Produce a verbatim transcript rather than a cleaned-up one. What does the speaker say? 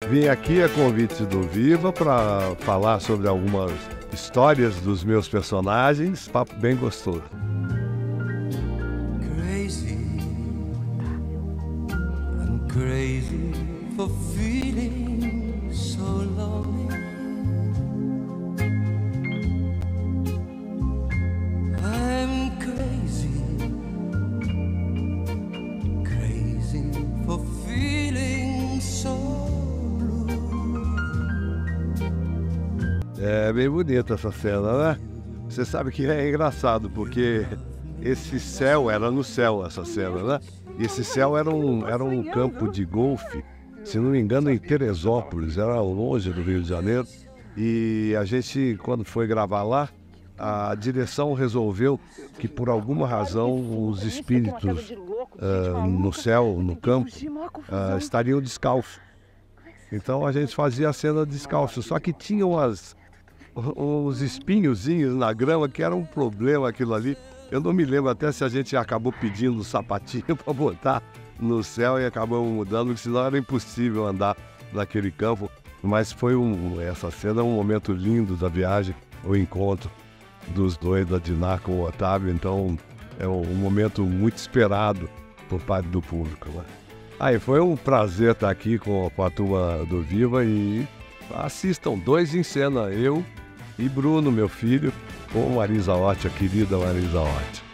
Vim aqui a convite do Viva para falar sobre algumas histórias dos meus personagens, papo bem gostoso. Crazy, I'm crazy for feeling so lonely. I'm crazy, crazy for feeling so blue. É bem bonita essa cena, né? Você sabe que é engraçado, porque esse céu era no céu, essa cena, né? E esse céu era um, era um campo de golfe, se não me engano, em Teresópolis, era longe do Rio de Janeiro. E a gente, quando foi gravar lá, a direção resolveu que, por alguma razão, os espíritos uh, no céu, no campo, uh, estariam descalços. Então a gente fazia a cena descalço, só que tinha umas, uns espinhozinhos na grama que era um problema aquilo ali. Eu não me lembro até se a gente acabou pedindo um sapatinho para botar no céu e acabamos mudando, porque senão era impossível andar naquele campo. Mas foi um, essa cena é um momento lindo da viagem, o encontro dos dois, da Diná com o Otávio. Então é um, um momento muito esperado por parte do público, né? Aí foi um prazer estar aqui com, com a turma do Viva e assistam Dois em Cena, eu e Bruno, meu filho, com Marisa Hort, a querida Marisa Hort.